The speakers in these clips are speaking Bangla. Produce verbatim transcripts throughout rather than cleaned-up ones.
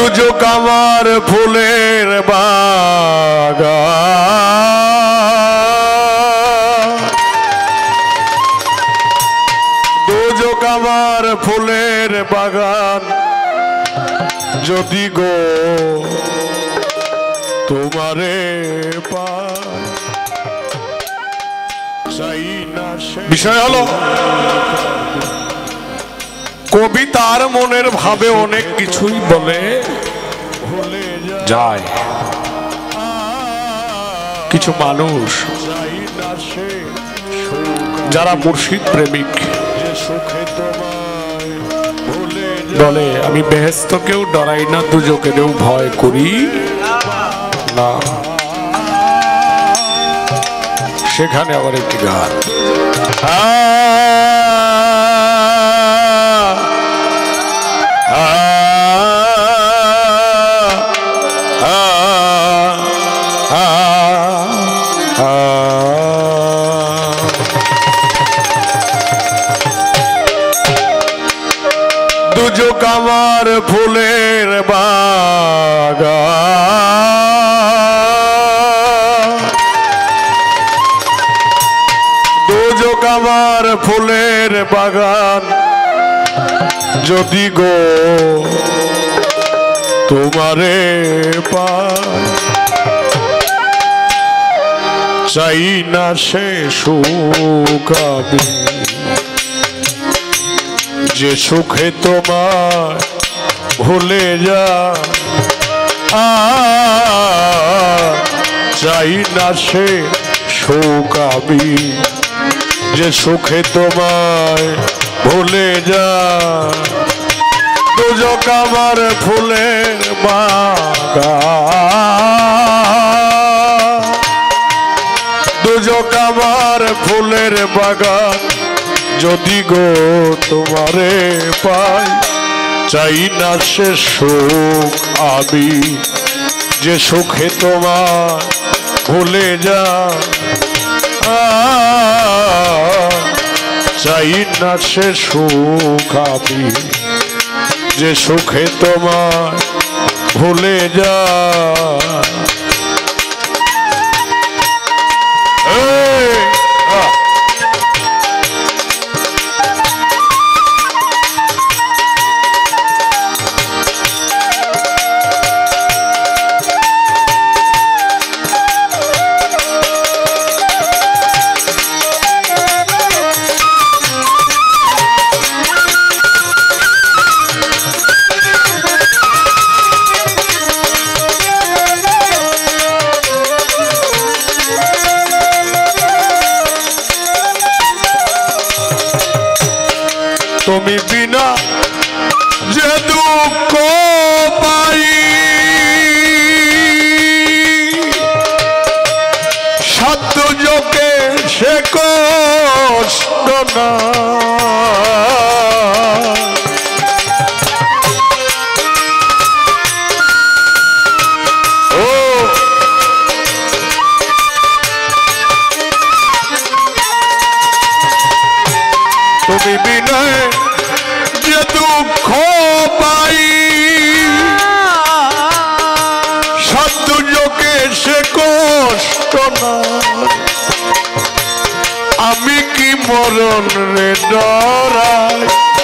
দুজক আমার ফুলের বাগান, দুজক আমার ফুলের বাগান, যদি গো তোমারে পাই। বিষয় হলো কবি তার মনের ভাবে অনেক কিছুই বলে যায়। কিছু মানুষ যারা মুর্শিদ প্রেমিক বলে আমি বেহেশতকেও ডরাই না, দুজকেও ভয় করি না। সেখানে আবার একটি গান, দুজক আমার ফুলের বাগান, দুজক আমার ফুলের বাগান, যদি গো তোমারে পাই। চাই না সে সুখ আমি, যে সুখে তোমার ভুলে যা। চাই না সে সুখ আমি, যে সুখে তোমায় ভুলে যা। দুজক আমার ফুলের বাগান, দুজক আমার ফুলের বাগান, যদি গো তোমারে পাই। চাই না সে সুখ আমি, যে সুখে তোমার ভুলে যা। চাই না সে সুখ আমি, যে সুখে তোমার ভুলে যা। তুমি বিনা যে দুঃখ পাই, সাত যোগে সে কষ্ট না। ও তুমি বিনা যে দুঃখ পাই, সাত যোগে সে কষ্ট না। আমি কি মরণ রে ডরাই,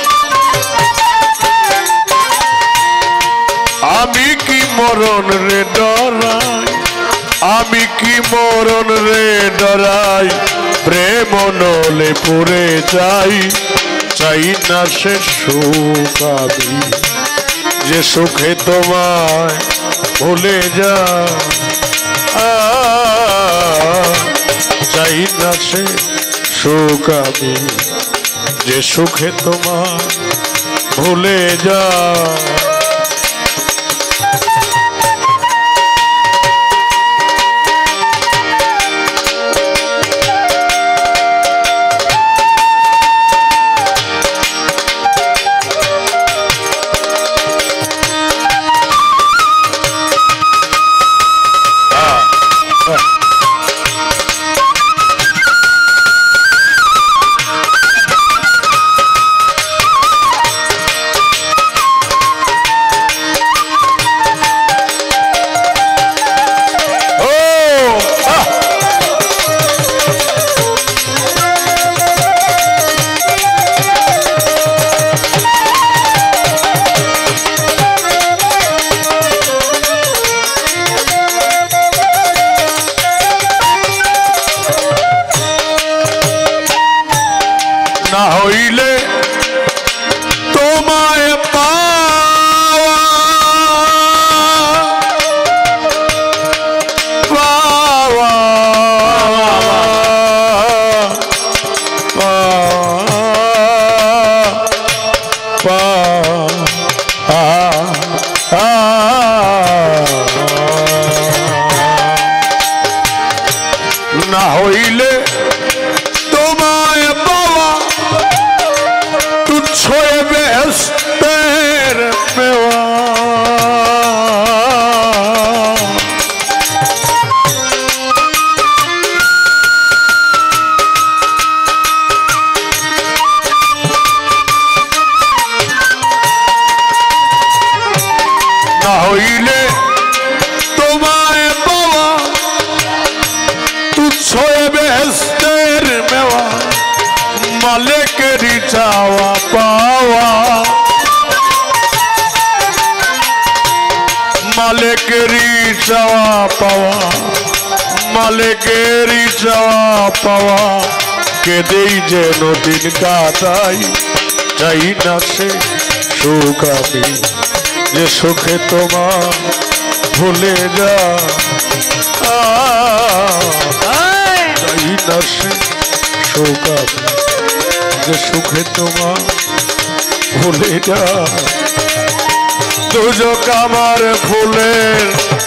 আমি কি মরণ রে ডরাই, আমি কি মরণ রে ডরাই। প্রেম নলে পুরে যাই, চাই না সে সুখ আমি, যে সুখে তোমায় ভুলে যা। চাই না সে সুখ আমি, যে সুখে তোমায় ভুলে যা। চাওয়া পাওয়া মালিকেরই চাওয়া পাওয়া মালিকেরই চাওয়া পাওয়া কেঁদেই যেন দিন কাটাই চাই না সে সুখ আমি যে সুখে তোমার ভুলে যা চাই না সে সুখ আমি যে সুখে তোমার ভুলে যা দুজক আমার ফুলের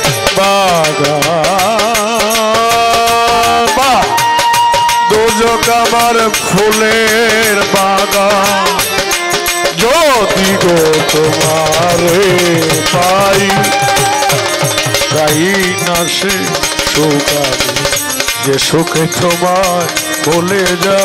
বাগান দুজক আমার ফুলের বাগান যদি গো তোমারে পাই চাই না সে সুখ আমি যে সুখে তোমায় বলে যা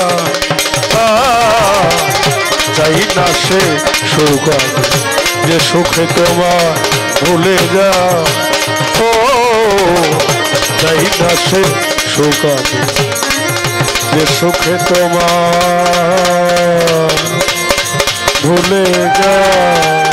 চাই না সে সুখ আমি যে সুখে তোমার ভুলে যা ও চাই না সে সুখ আমি যে সুখে তোমার ভুলে যা।